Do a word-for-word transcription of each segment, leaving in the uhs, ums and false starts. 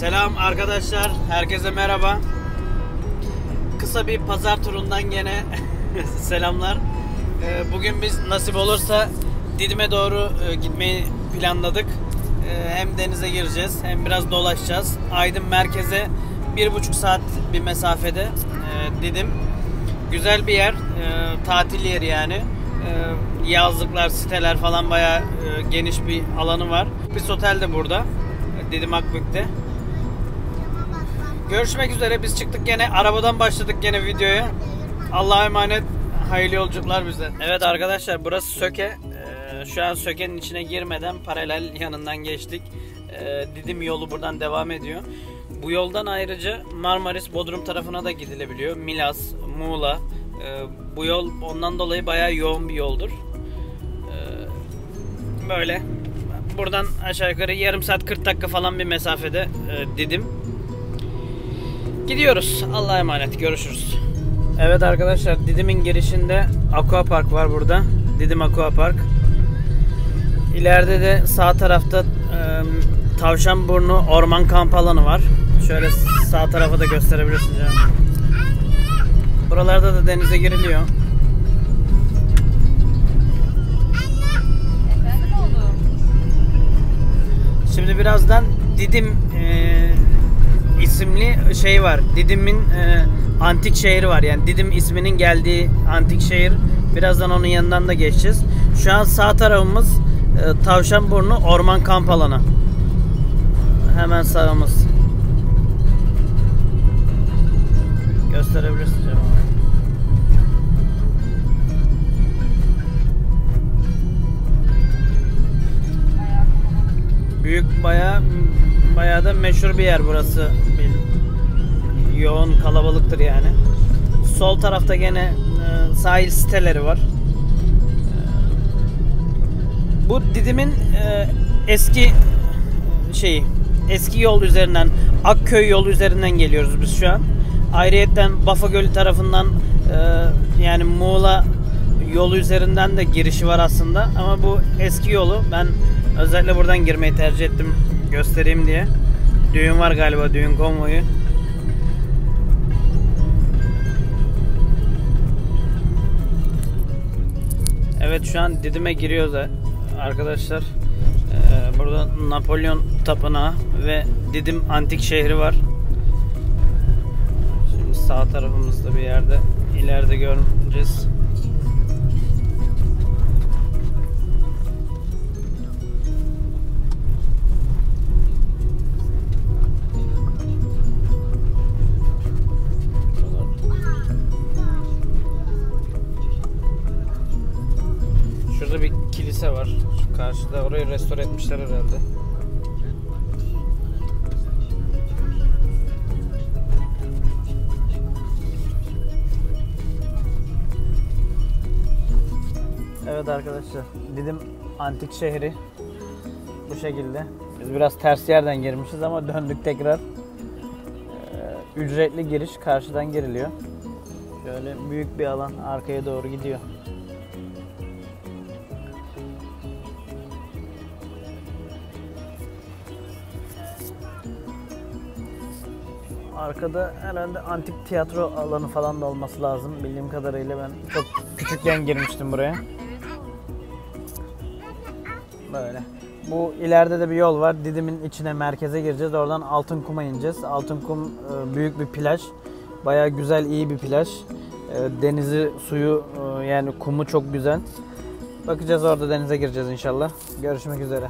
Selam arkadaşlar, herkese merhaba. Kısa bir pazar turundan gene selamlar. Bugün biz nasip olursa Didim'e doğru gitmeyi planladık. Hem denize gireceğiz hem biraz dolaşacağız. Aydın merkeze bir buçuk saat bir mesafede Didim. Güzel bir yer, tatil yeri yani. Yazlıklar, siteler falan bayağı geniş bir alanı var. Biz otel de burada, Didim Akbük'te. Görüşmek üzere. Biz çıktık gene, arabadan başladık gene videoya. Allah'a emanet, hayırlı yolculuklar bize. Evet arkadaşlar, burası Söke. Ee, şu an Söke'nin içine girmeden paralel yanından geçtik. Ee, Didim yolu buradan devam ediyor. Bu yoldan ayrıca Marmaris, Bodrum tarafına da gidilebiliyor. Milas, Muğla. Ee, bu yol ondan dolayı bayağı yoğun bir yoldur. Ee, böyle. Buradan aşağı yukarı yarım saat kırk dakika falan bir mesafede e, Didim. Gidiyoruz. Allah'a emanet. Görüşürüz. Evet arkadaşlar, Didim'in girişinde Aqua Park var burada. Didim Aqua Park. İleride de sağ tarafta e, Tavşanburnu Orman Kamp Alanı var. Şöyle sağ tarafa da gösterebilirsin canım. Buralarda da denize giriliyor. Şimdi birazdan Didim e, isimli şey var. Didim'in e, antik şehri var. Yani Didim isminin geldiği antik şehir. Birazdan onun yanından da geçeceğiz. Şu an sağ tarafımız e, Tavşanburnu Orman Kamp Alanı. Hemen sağımız. Gösterebilirsin canım. Büyük, bayağı bayağı da meşhur bir yer burası. Bir yoğun kalabalıktır yani. Sol tarafta gene e, sahil siteleri var. E, bu Didim'in e, eski şeyi, eski yol üzerinden, Akköy yolu üzerinden geliyoruz biz şu an. Ayrıyetten Bafa Gölü tarafından e, yani Muğla yolu üzerinden de girişi var aslında. Ama bu eski yolu ben özellikle buradan girmeyi tercih ettim, göstereyim diye. Düğün var galiba, düğün konvoyu. Evet, şu an Didim'e giriyoruz arkadaşlar. Ee, burada Napolyon Tapınağı ve Didim Antik Şehri var. Şimdi sağ tarafımızda bir yerde, ileride göreceğiz. Şurada bir kilise var. Şu karşıda, orayı restore etmişler herhalde. Evet arkadaşlar, Didim Antik Şehri bu şekilde. Biz biraz ters yerden girmişiz ama döndük tekrar. Ee, ücretli giriş, karşıdan giriliyor. Şöyle büyük bir alan arkaya doğru gidiyor. Arkada herhalde antik tiyatro alanı falan da olması lazım. Bildiğim kadarıyla ben çok küçükken girmiştim buraya. Böyle. Bu ileride de bir yol var. Didim'in içine, merkeze gireceğiz. Oradan Altınkum'a ineceğiz. Altınkum büyük bir plaj. Bayağı güzel, iyi bir plaj. Denizi, suyu, yani kumu çok güzel. Bakacağız, orada denize gireceğiz inşallah. Görüşmek üzere.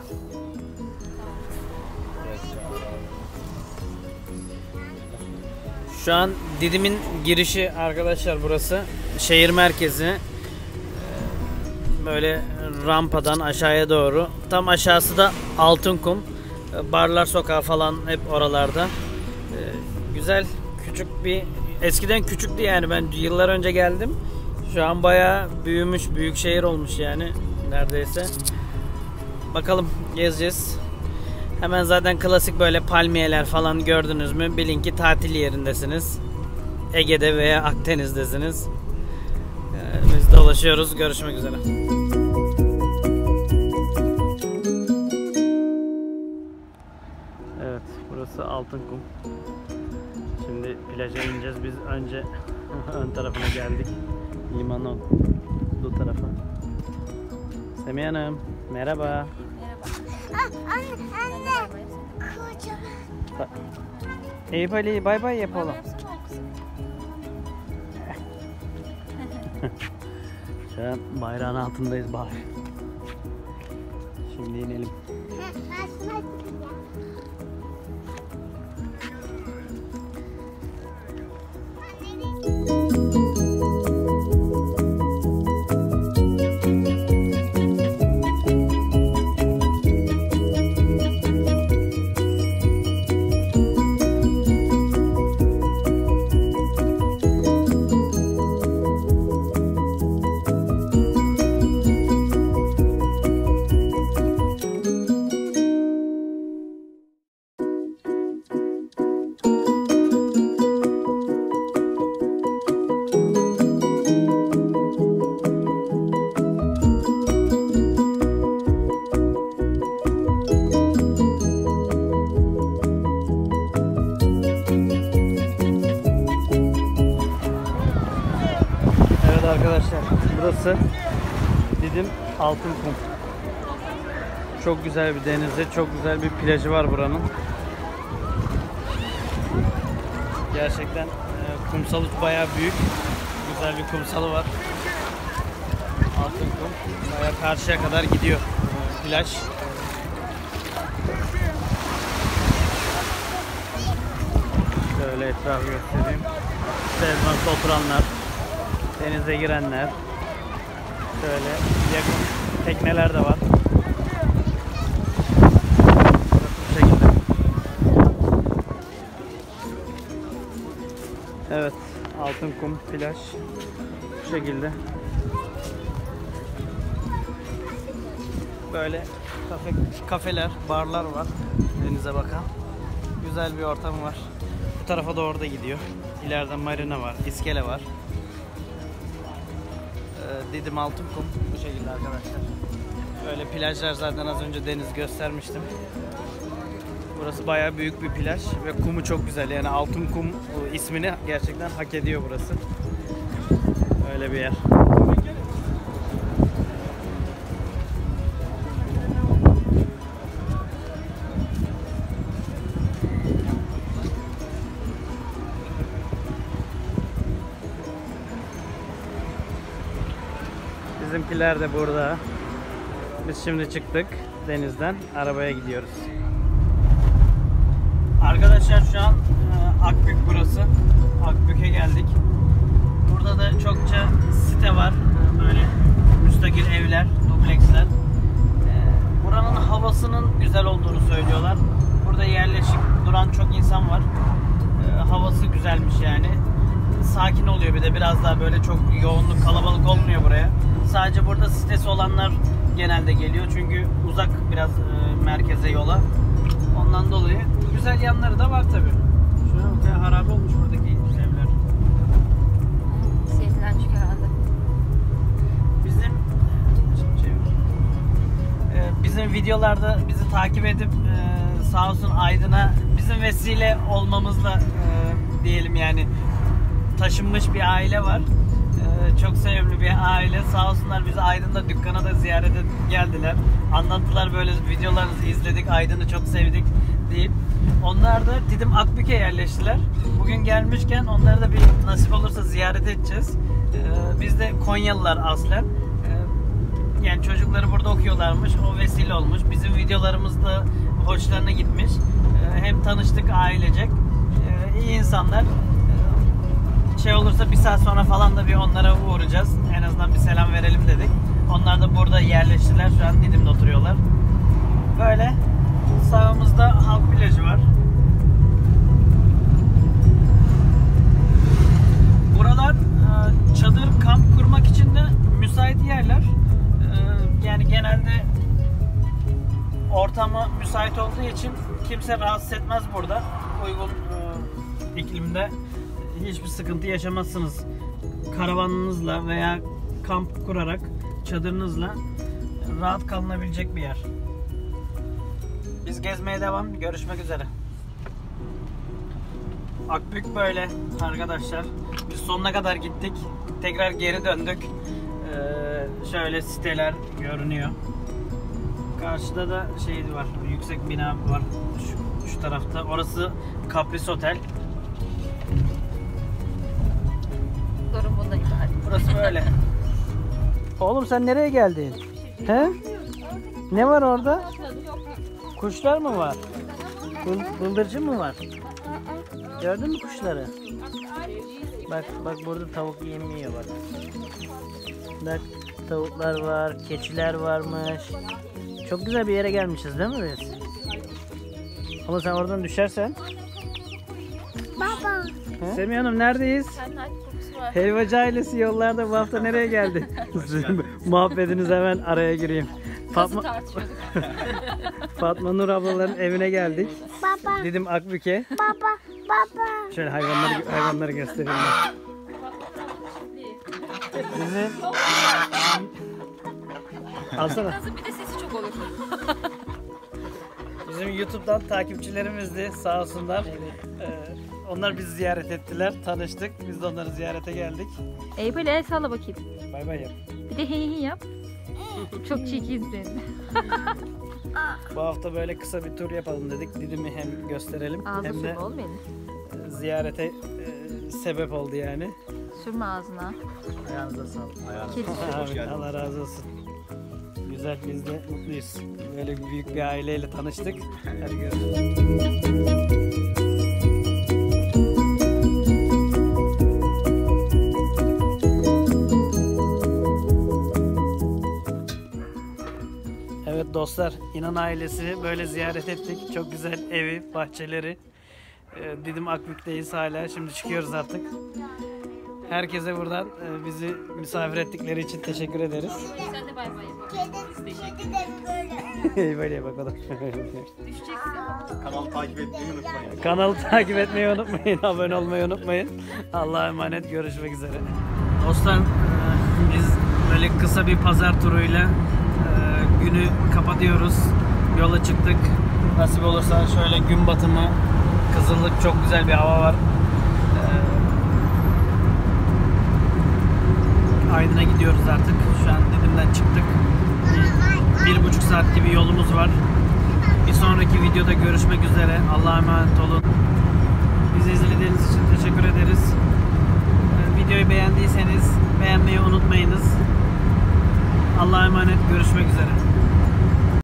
Şu an Didim'in girişi arkadaşlar burası. Şehir merkezi. Böyle rampadan aşağıya doğru. Tam aşağısı da Altınkum. Barlar Sokağı falan hep oralarda. Güzel, küçük bir... Eskiden küçüktü yani, ben yıllar önce geldim. Şu an bayağı büyümüş, büyük şehir olmuş yani neredeyse. Bakalım, gezeceğiz. Hemen zaten klasik böyle palmiyeler falan gördünüz mü, bilin ki tatil yerindesiniz. Ege'de veya Akdeniz'desiniz. Biz dolaşıyoruz. Görüşmek üzere. Evet, burası Burası Altınkum. Şimdi plaja ineceğiz. Biz önce ön tarafına geldik. Limanın bu tarafa. Semih Hanım, merhaba. Merhaba. Ah, anne, anne. Kocaman. Eyüp Ali, bay bay yapalım. Şu an bayrağın altındayız bari. Şimdi inelim. Arkadaşlar burası Didim Altınkum. Çok güzel bir denizi, çok güzel bir plajı var buranın. Gerçekten e, kumsalı bayağı büyük. Güzel bir kumsalı var. Altınkum. Bayağı karşıya kadar gidiyor e, plaj. Şöyle etrafı göstereyim. Sezonda oturanlar, denize girenler, şöyle yakın tekneler de var. Bu şekilde. Evet, Altınkum plaj bu şekilde. Böyle kafe, kafeler, barlar var denize bakan. Güzel bir ortam var. Bu tarafa doğru da gidiyor. İleride marina var, iskele var. Didim Altınkum bu şekilde arkadaşlar. Böyle plajlar zaten az önce deniz göstermiştim. Burası bayağı büyük bir plaj ve kumu çok güzel. Yani Altınkum ismini gerçekten hak ediyor burası. Öyle bir yer. Bizimkiler de burada. Biz şimdi çıktık denizden. Arabaya gidiyoruz. Arkadaşlar şu an e, Akbük burası. Akbük'e geldik. Burada da çokça site var. Böyle müstakil evler, dupleksler. E, buranın havasının güzel olduğunu söylüyorlar. Burada yerleşik duran çok insan var. E, havası güzelmiş yani. Sakin oluyor, bir de biraz daha böyle çok yoğunluk, kalabalık olmuyor buraya. Sadece burada sitesi olanlar genelde geliyor çünkü uzak biraz e, merkeze, yola. Ondan dolayı güzel yanları da var tabi. Şu an harabe olmuş buradaki evler. Seyirlenmiş herhalde. Bizim e, bizim videolarda bizi takip edip e, sağ olsun Aydın'a bizim vesile olmamızla e, diyelim yani taşınmış bir aile var. Ee, çok sevimli bir aile. Sağ olsunlar bizi Aydın'da dükkana da ziyarete geldiler. Anlattılar, böyle videolarınızı izledik, Aydın'ı çok sevdik deyip. Onlar da Didim Akbük'e yerleştiler. Bugün gelmişken onları da bir nasip olursa ziyaret edeceğiz. Ee, biz de Konyalılar aslen. Ee, yani çocukları burada okuyorlarmış. O vesile olmuş. Bizim videolarımız da hoşlarına gitmiş. Ee, hem tanıştık ailecek. Ee, iyi insanlar. Şey olursa bir saat sonra falan da bir onlara uğrayacağız. En azından bir selam verelim dedik. Onlar da burada yerleştiler. Şu an Didim'de oturuyorlar. Böyle sağımızda halk plajı var. Buralar çadır, kamp kurmak için de müsait yerler. Yani genelde ortamı müsait olduğu için kimse rahatsız etmez burada. Uygun iklimde hiçbir sıkıntı yaşamazsınız. Karavanınızla veya kamp kurarak çadırınızla rahat kalınabilecek bir yer. Biz gezmeye devam. Görüşmek üzere. Akbük böyle arkadaşlar. Biz sonuna kadar gittik. Tekrar geri döndük. Ee, şöyle siteler görünüyor. Karşıda da şey var. Yüksek bina var. Şu, şu tarafta. Orası Kapris Otel. Durum bundan ibaret. Burası böyle. Oğlum sen nereye geldin? He? Ne var orada? Kuşlar mı var? Bıl- bıldırcın mı var? Gördün mü kuşları? Bak bak burada tavuk yemi yiyor bak. Bak tavuklar var, keçiler varmış. Çok güzel bir yere gelmişiz değil mi biz? Ama sen oradan düşersen. Baba. Semih Hanım neredeyiz? Senin ait kokusu var. Helvacı ailesi yollarda bu hafta nereye geldi? Muhabbetiniz hemen araya gireyim. Nasıl Fatma, tartışıyorduk? Fatma Nur ablaların evine geldik. Baba. Dedim Akbük'e. Baba. Baba. Şöyle hayvanları hayvanları göstereyim ben. Bizim alsana. Nasıl bir de sesi çok olur. Bizim YouTube'dan takipçilerimizdi sağ olsunlar. Ee, onlar bizi ziyaret ettiler, tanıştık. Biz de onları ziyarete geldik. Ey böyle el salla bakayım. Bay bay yap. Bir de hey hey yap. Çok çirkinsin. Bu hafta böyle kısa bir tur yapalım dedik. Didim'i hem gösterelim Ağzına hem de sürme oğlum beni. ziyarete e, sebep oldu yani. Sürme ağzına. Ayağınıza sağlık. Kedi. Amin, Allah razı olsun. Güzel, biz de mutluyuz. Böyle büyük bir aileyle tanıştık. Hadi görüşürüz. Evet dostlar, İnan ailesi böyle ziyaret ettik. Çok güzel evi, bahçeleri. Ee, Didim Akbük'teyiz hala. Şimdi çıkıyoruz artık. Herkese buradan e, bizi misafir ettikleri için teşekkür ederiz. Sen de bay bay yap. Kedi, kedi de böyle. Böyle bak o da. Düşeceksin. Kanalı takip etmeyi unutmayın. Kanalı takip etmeyi unutmayın, abone olmayı unutmayın. Allah'a emanet, görüşmek üzere. Dostlar, e, biz böyle kısa bir pazar turuyla e, günü kapatıyoruz. Yola çıktık. Nasip olursa şöyle gün batımı, kızıllık, çok güzel bir hava var. E, Aydın'a gidiyoruz artık. Şu an Didim'den çıktık. Bir, bir buçuk saat gibi yolumuz var. Bir sonraki videoda görüşmek üzere. Allah'a emanet olun. Bizi izlediğiniz için teşekkür ederiz. Ee, Videoyu beğendiyseniz beğenmeyi unutmayınız. Allah'a emanet. Görüşmek üzere.